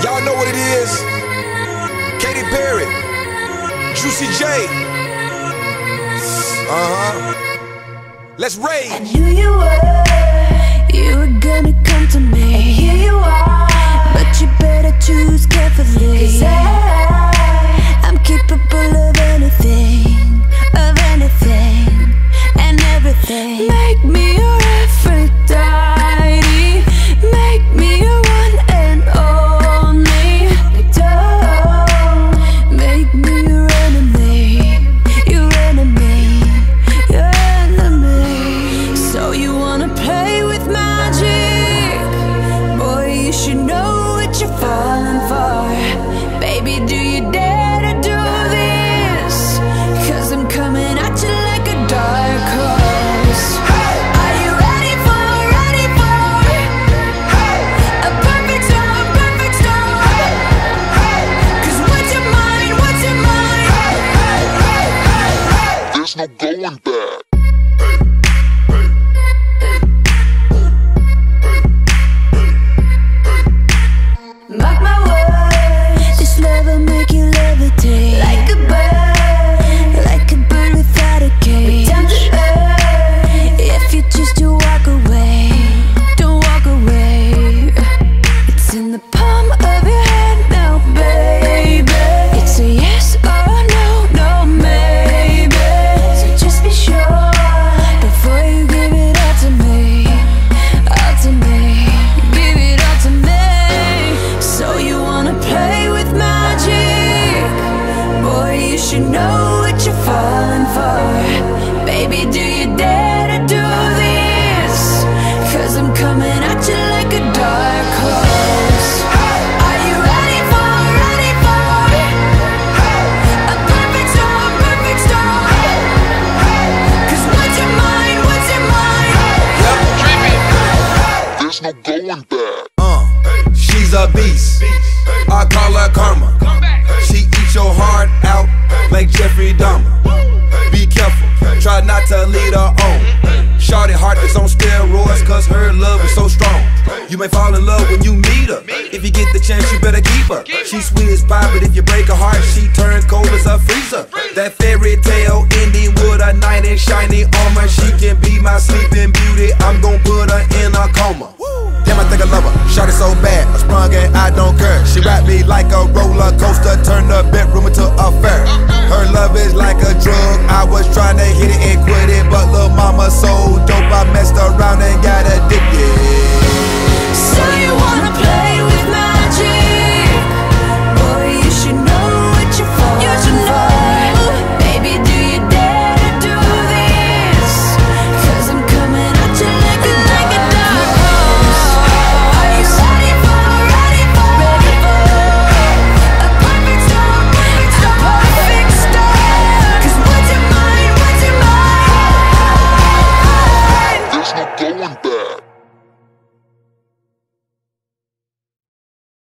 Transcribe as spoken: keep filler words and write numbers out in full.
Y'all know what it is. Katy Perry, Juicy J. Uh-huh. Let's rage. I knew you were, you were gonna come to me. And here you are, but you better choose carefully. 'Cause I, I'm capable of anything, of anything, and everything. Make me your Aphrodite, make me your one and only. Don't make me your enemy, your enemy, your enemy. So you wanna play with magic? Boy, you should know what you're falling for. Baby, do you dare to do this? 'Cause I'm coming at you like a dark horse. Are you ready for, ready for a perfect storm, perfect storm? 'Cause what's your mind, what's your mind? There's no going back. Mark my words, this love will make you levitate like a bird, like a bird without a cage. Down to earth, if you choose to walk away, don't walk away. It's in the palm of your hand now, baby. It's a yes or no, no maybe. So just be sure before you give it all to me, all to me, give it all to me. So you wanna play with magic? Boy, you should know what you're falling for. Baby, do you dare to do this? 'Cause I'm coming at you like a dark horse. Are you ready for, ready for a perfect storm, perfect storm? 'Cause what's your mind, what's your mind? There's no going back. Uh, she's a beast. I call her karma. She eats your heart out like Jeffrey Dahmer. Be careful, try not to lead her on. Shorty heart is on steroids, 'cause her love is so strong. You may fall in love when you meet her. If you get the chance, you better keep her. She's sweet as pie, but if you break her heart, she turns cold as a freezer. That fairy tale ending with a knight in shiny armor. She can be my sleeping beauty, I'm gon' put her in a coma. Damn, I think I love her, shot it so bad, I sprung and I don't care. She wrapped me like a roller coaster, turned the bedroom into a fair. Her love is like a drug, I was trying to hit it and quit it, but lil' mama so